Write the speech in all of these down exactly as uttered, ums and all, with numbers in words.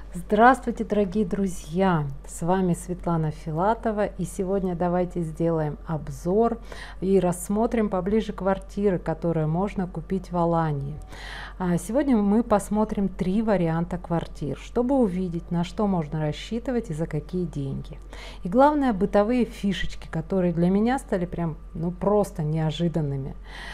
Здравствуйте, дорогие друзья! С вами Светлана Филатова, и сегодня давайте сделаем обзор и рассмотрим поближе квартиры, которые можно купить в Алании. Сегодня мы посмотрим три варианта квартир, чтобы увидеть, на что можно рассчитывать и за какие деньги. И главное, бытовые фишечки, которые для меня стали прям ну просто неожиданными.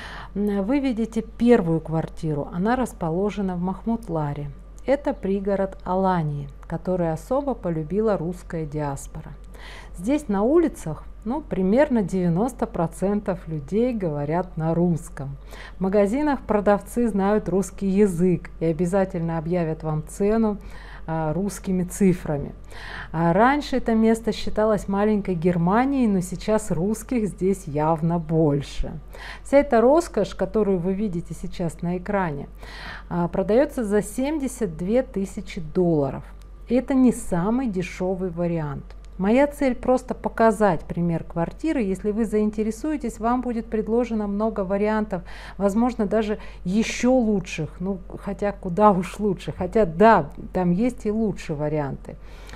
Вы видите первую квартиру, она расположена в Махмутларе. Это пригород Алании, который особо полюбила русская диаспора. Здесь на улицах ну, примерно девяносто процентов людей говорят на русском. В магазинах продавцы знают русский язык и обязательно объявят вам цену а, русскими цифрами. А раньше это место считалось маленькой Германией, но сейчас русских здесь явно больше. Вся эта роскошь, которую вы видите сейчас на экране, а, продается за семьдесят две тысячи долларов. И это не самый дешевый вариант. Моя цель просто показать пример квартиры. Если вы заинтересуетесь, вам будет предложено много вариантов, возможно, даже еще лучших, ну, хотя куда уж лучше, хотя да, там есть и лучшие варианты.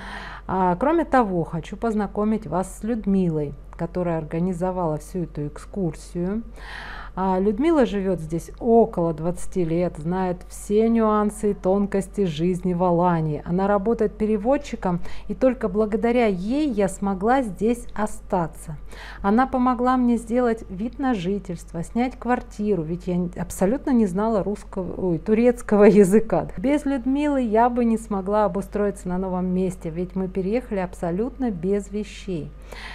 А, кроме того, хочу познакомить вас с Людмилой, которая организовала всю эту экскурсию. А Людмила живет здесь около двадцати лет, знает все нюансы и тонкости жизни в Алании. Она работает переводчиком, и только благодаря ей я смогла здесь остаться. Она помогла мне сделать вид на жительство, снять квартиру, ведь я абсолютно не знала русского, ой, турецкого языка. Без Людмилы я бы не смогла обустроиться на новом месте, ведь мы переехали абсолютно без вещей.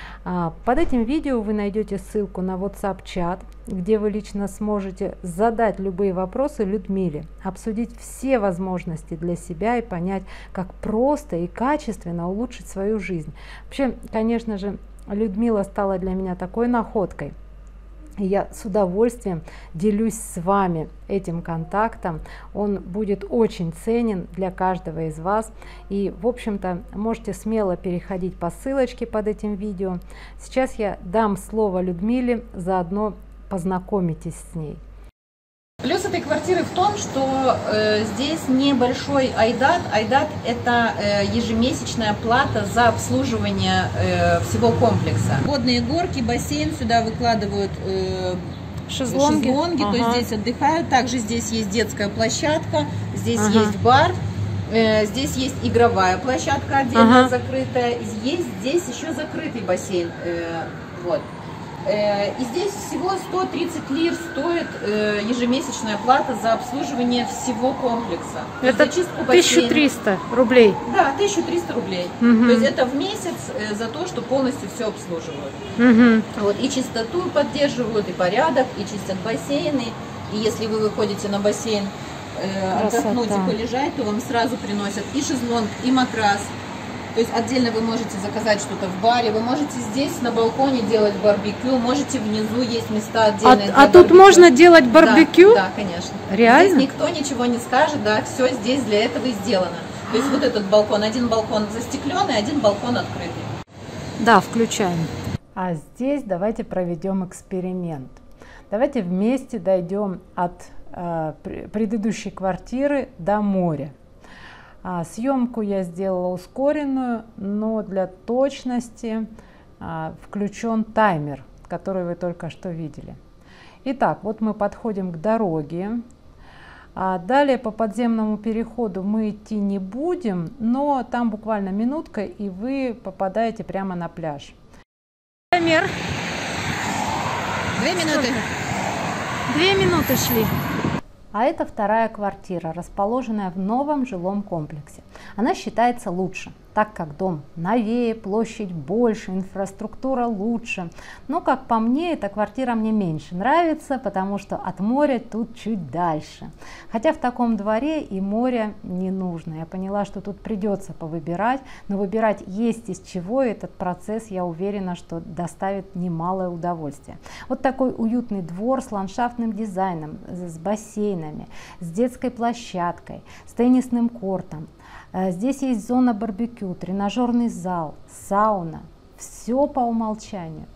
Под этим видео вы найдете ссылку на WhatsApp-чат, где вы лично сможете задать любые вопросы Людмиле, обсудить все возможности для себя и понять, как просто и качественно улучшить свою жизнь. Вообще, конечно же, Людмила стала для меня такой находкой. И я с удовольствием делюсь с вами этим контактом. Он будет очень ценен для каждого из вас. И, в общем-то, можете смело переходить по ссылочке под этим видео. Сейчас я дам слово Людмиле, заодно познакомитесь с ней. Плюс этой квартиры в том, что э, здесь небольшой айдат. Айдат – это э, ежемесячная плата за обслуживание э, всего комплекса. Водные горки, бассейн, сюда выкладывают э, шезлонги, шезлонги ага. То есть здесь отдыхают. Также здесь есть детская площадка, здесь ага. есть бар, э, здесь есть игровая площадка отдельно ага. закрытая. Есть здесь еще закрытый бассейн. Э, вот. И здесь всего сто тридцать лир стоит ежемесячная плата за обслуживание всего комплекса. Это тысяча триста рублей. Да, тысяча триста рублей. Угу. То есть это в месяц за то, что полностью все обслуживают. Угу. Вот, и чистоту поддерживают, и порядок, и чистят бассейны. И если вы выходите на бассейн э, отдохнуть и полежать, то вам сразу приносят и шезлонг, и матрас. То есть отдельно вы можете заказать что-то в баре, вы можете здесь на балконе делать барбекю, можете внизу есть места отдельные. А, а тут можно делать барбекю? Да, да, конечно. Реально? Здесь никто ничего не скажет, да, все здесь для этого и сделано. То есть вот этот балкон, один балкон застекленный, один балкон открытый. Да, включаем. А здесь давайте проведем эксперимент. Давайте вместе дойдем от э, предыдущей квартиры до моря. А, съемку я сделала ускоренную, но для точности а, включен таймер, который вы только что видели. Итак, вот мы подходим к дороге. А далее по подземному переходу мы идти не будем, но там буквально минутка, и вы попадаете прямо на пляж. Таймер. Две минуты. Две минуты шли. А это вторая квартира, расположенная в новом жилом комплексе. Она считается лучше, так как дом новее, площадь больше, инфраструктура лучше. Но, как по мне, эта квартира мне меньше нравится, потому что от моря тут чуть дальше. Хотя в таком дворе и море не нужно. Я поняла, что тут придется повыбирать, но выбирать есть из чего, и этот процесс, я уверена, что доставит немалое удовольствие. Вот такой уютный двор с ландшафтным дизайном, с бассейном, с детской площадкой, с теннисным кортом. Здесь есть зона барбекю, тренажерный зал, сауна. Все по умолчанию.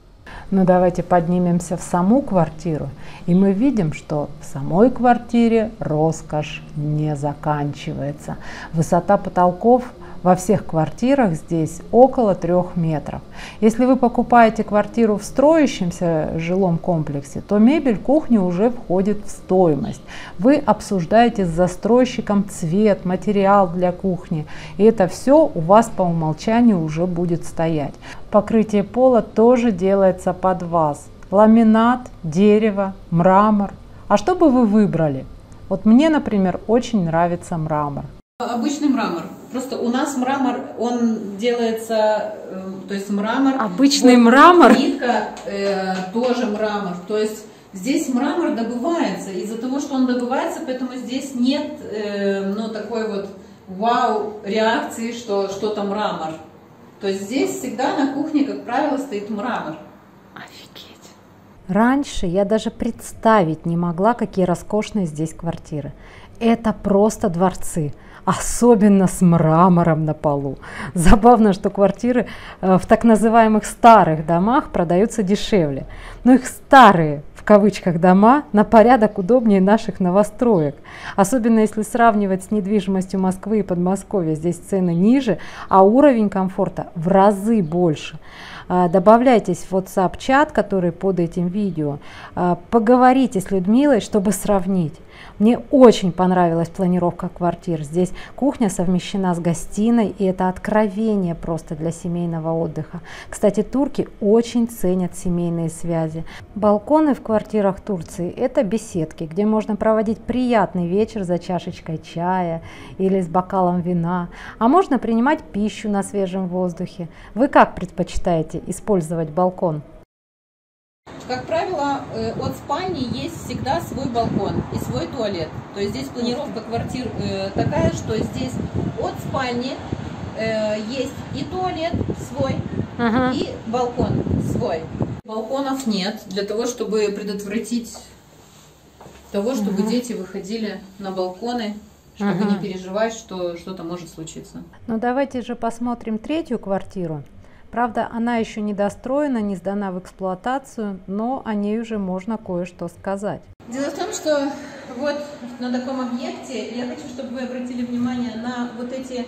Но давайте поднимемся в саму квартиру, и мы видим, что в самой квартире роскошь не заканчивается. Высота потолков во всех квартирах здесь около трех метров. Если вы покупаете квартиру в строящемся жилом комплексе, то мебель кухни уже входит в стоимость. Вы обсуждаете с застройщиком цвет, материал для кухни, и это все у вас по умолчанию уже будет стоять. Покрытие пола тоже делается под вас. Ламинат, дерево, мрамор. А что бы вы выбрали? Вот мне, например, очень нравится мрамор. Обычный мрамор. Просто у нас мрамор, он делается, э, то есть мрамор. Обычный вот, мрамор? Плитка э, тоже мрамор. То есть здесь мрамор добывается. Из-за того, что он добывается, поэтому здесь нет э, ну, такой вот вау реакции, что что-то мрамор. То есть здесь всегда на кухне, как правило, стоит мрамор. Офигеть. Раньше я даже представить не могла, какие роскошные здесь квартиры. Это просто дворцы. Особенно с мрамором на полу. Забавно, что квартиры в так называемых старых домах продаются дешевле. Но их старые, в кавычках, дома на порядок удобнее наших новостроек. Особенно если сравнивать с недвижимостью Москвы и Подмосковья. Здесь цены ниже, а уровень комфорта в разы больше. Добавляйтесь в WhatsApp-чат, который под этим видео. Поговорите с Людмилой, чтобы сравнить. Мне очень понравилась планировка квартир. Здесь кухня совмещена с гостиной, и это откровение просто для семейного отдыха. Кстати, турки очень ценят семейные связи. Балконы в квартирах Турции – это беседки, где можно проводить приятный вечер за чашечкой чая или с бокалом вина. А можно принимать пищу на свежем воздухе. Вы как предпочитаете использовать балкон? Как правило, от спальни есть всегда свой балкон и свой туалет. То есть здесь планировка квартир такая, что здесь от спальни есть и туалет свой, uh-huh. и балкон свой. Балконов нет для того, чтобы предотвратить того, чтобы uh-huh. дети выходили на балконы, чтобы uh-huh. не переживать, что что-то может случиться. Ну давайте же посмотрим третью квартиру. Правда, она еще не достроена, не сдана в эксплуатацию, но о ней уже можно кое-что сказать. Дело в том, что вот на таком объекте я хочу, чтобы вы обратили внимание на вот эти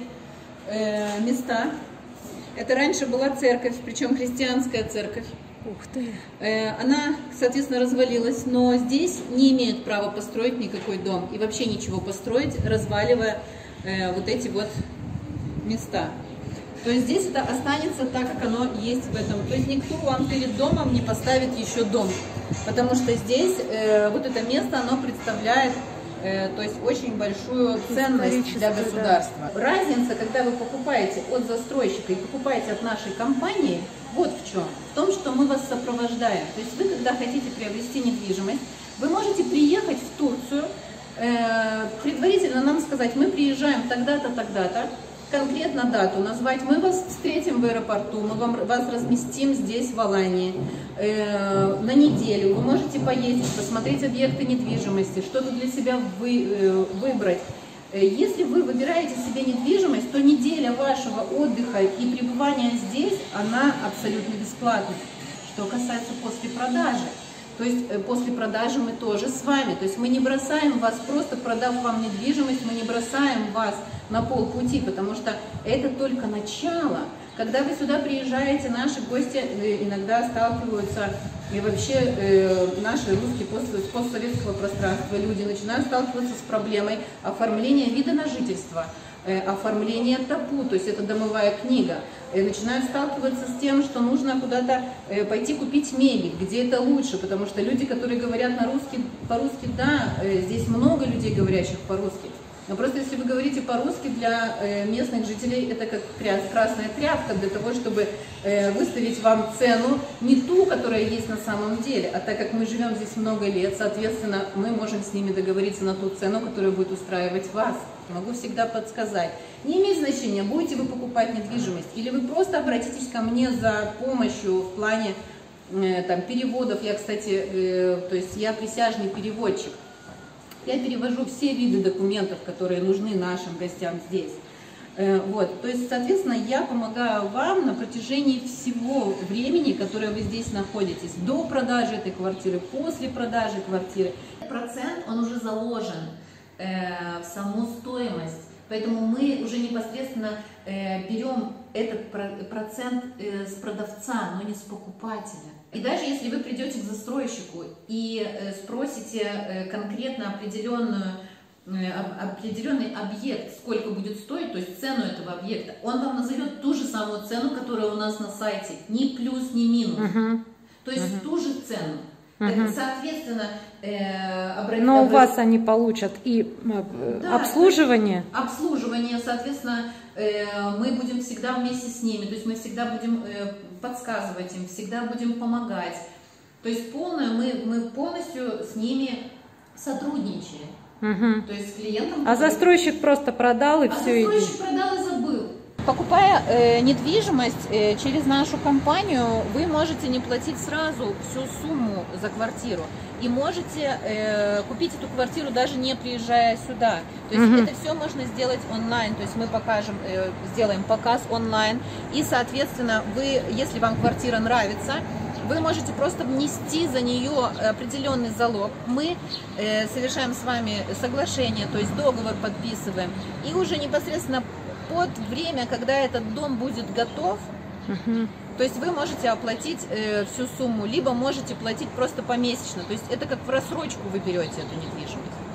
э, места. Это раньше была церковь, причем христианская церковь. Ух ты! Э, она, соответственно, развалилась, но здесь не имеют права построить никакой дом и вообще ничего построить, разваливая э, вот эти вот места. То есть здесь это останется так, как оно есть в этом. То есть никто вам перед домом не поставит еще дом, потому что здесь э, вот это место, оно представляет э, то есть очень большую ценность для государства. Да. Разница, когда вы покупаете от застройщика и покупаете от нашей компании, вот в чем. В том, что мы вас сопровождаем. То есть вы, когда хотите приобрести недвижимость, вы можете приехать в Турцию, э, предварительно нам сказать, мы приезжаем тогда-то, тогда-то, конкретно дату назвать, мы вас встретим в аэропорту, мы вам, вас разместим здесь, в Алании, э, на неделю. Вы можете поездить, посмотреть объекты недвижимости, что-то для себя вы, э, выбрать. Если вы выбираете себе недвижимость, то неделя вашего отдыха и пребывания здесь, она абсолютно бесплатна. Что касается после продажи. То есть после продажи мы тоже с вами. То есть мы не бросаем вас, просто продав вам недвижимость, мы не бросаем вас на полпути, потому что это только начало. Когда вы сюда приезжаете, наши гости иногда сталкиваются, и вообще э, наши русские пост, постсоветского пространства люди начинают сталкиваться с проблемой оформления вида на жительство, э, оформления ТАПУ, то есть это домовая книга. Э, начинают сталкиваться с тем, что нужно куда-то э, пойти купить мебель, где это лучше, потому что люди, которые говорят на русский, по-русски, да, э, здесь много людей, говорящих по-русски. Но просто если вы говорите по-русски, для э, местных жителей это как красная тряпка для того, чтобы э, выставить вам цену не ту, которая есть на самом деле, а так как мы живем здесь много лет, соответственно, мы можем с ними договориться на ту цену, которая будет устраивать вас. Могу всегда подсказать. Не имеет значения, будете вы покупать недвижимость или вы просто обратитесь ко мне за помощью в плане э, там, переводов. Я, кстати, э, то есть я присяжный переводчик. Я перевожу все виды документов, которые нужны нашим гостям здесь. Вот, то есть, соответственно, я помогаю вам на протяжении всего времени, которое вы здесь находитесь, до продажи этой квартиры, после продажи квартиры. Процент, он уже заложен э, в саму стоимость, поэтому мы уже непосредственно э, берем этот процент э, с продавца, но не с покупателя. И даже если вы придете к застройщику и э, спросите э, конкретно определенную определенный объект, сколько будет стоить, то есть цену этого объекта, он вам назовет ту же самую цену, которая у нас на сайте, ни плюс, ни минус, uh-huh. то есть uh-huh. ту же цену. Uh-huh. Соответственно, э, обрати, но обрати... у вас они получат и э, да, обслуживание. Обслуживание, соответственно, э, мы будем всегда вместе с ними, то есть мы всегда будем э, подсказывать им, всегда будем помогать. То есть полное, мы, мы полностью с ними сотрудничаем. Угу. То есть клиентам... А застройщик просто продал и а все. застройщик иди. продал и забыл. Покупая э, недвижимость э, через нашу компанию, вы можете не платить сразу всю сумму за квартиру. И можете э, купить эту квартиру, даже не приезжая сюда. То есть угу. это все можно сделать онлайн. То есть мы покажем, э, сделаем показ онлайн. И, соответственно, вы, если вам квартира нравится, вы можете просто внести за нее определенный залог. Мы э, совершаем с вами соглашение, то есть договор подписываем. И уже непосредственно под время, когда этот дом будет готов, uh-huh. то есть вы можете оплатить э, всю сумму, либо можете платить просто помесячно. То есть это как в рассрочку вы берете эту недвижимость.